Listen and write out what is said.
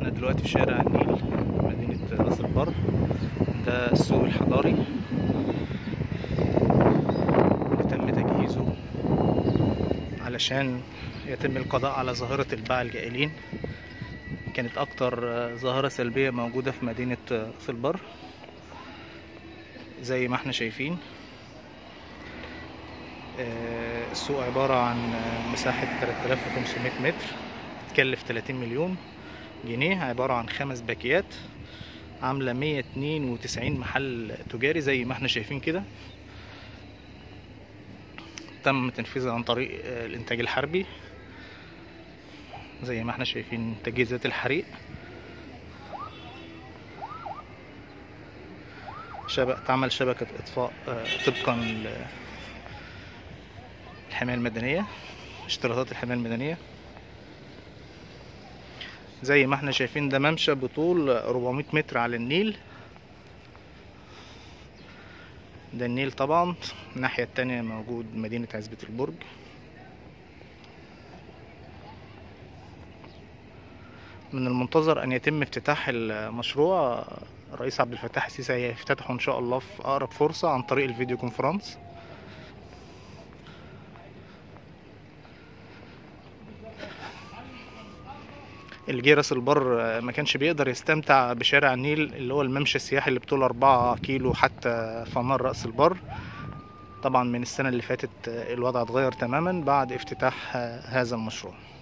احنا دلوقتي في شارع النيل مدينة راس البر. ده السوق الحضاري اللي تم تجهيزه علشان يتم القضاء على ظاهرة الباعة الجائلين. كانت اكتر ظاهرة سلبية موجودة في مدينة راس البر. زي ما احنا شايفين السوق عبارة عن مساحة 3500 متر، تكلف 30 مليون جنيه، عبارة عن 5 باكيات، عاملة 192 محل تجاري زي ما احنا شايفين كده. تم تنفيذها عن طريق الانتاج الحربي زي ما احنا شايفين تجهيزات الحريق. تعمل شبكة اطفاء طبقا للحماية المدنية، اشتراطات الحماية المدنية. زي ما احنا شايفين ده ممشى بطول 400 متر على النيل. ده النيل طبعا. الناحية التانية موجود مدينة عزبة البرج. من المنتظر ان يتم افتتاح المشروع. الرئيس عبد الفتاح السيسي هيفتتحه ان شاء الله في اقرب فرصة عن طريق الفيديو كونفرنس. اللي جه راس البر ما كانش بيقدر يستمتع بشارع النيل اللي هو الممشى السياحي اللي بطول 4 كيلو حتى فنار راس البر. طبعا من السنة اللي فاتت الوضع اتغير تماما بعد افتتاح هذا المشروع.